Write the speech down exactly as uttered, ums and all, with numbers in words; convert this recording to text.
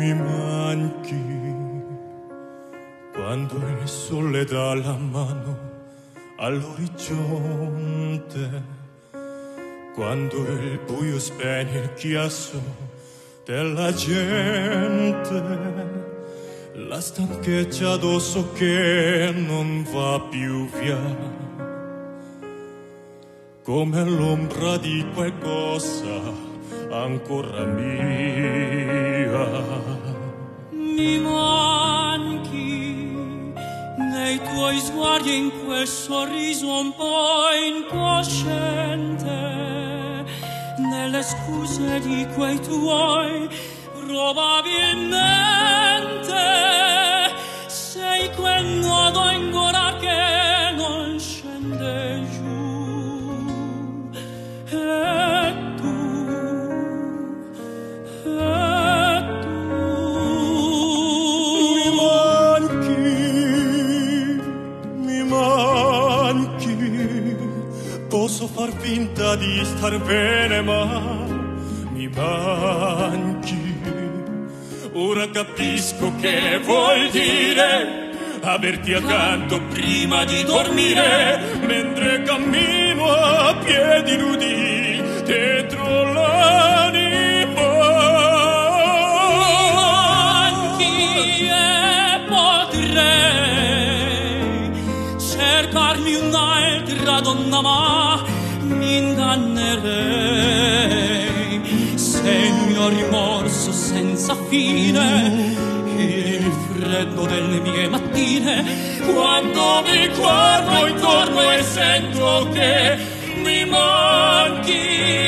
mi manchi quando il sole dà la mano all'orizzonte, quando il buio spegne il chiasso della gente, la stanchezza addosso che non va più via, come l'ombra di qualcosa ancora mia. Mi manchi nei tuoi sguardi, in quel sorriso un po' incosciente, nelle scuse di quei tuoi probabilmente sei quel nodo ancora che non scende giù. E tu, e tu mi manchi, mi manchi. Posso far finta di star bene, ma mi manchi. Ora capisco che vuol dire averti accanto prima di dormire, mentre cammino a piedi nudi dietro l'anima. Mi manchi e potrei cercarmi un'altra donna, ma mi ingannerei. Se il mio rimorso senza fine, il freddo delle mie mattine, quando mi guardo intorno e sento che mi manchi.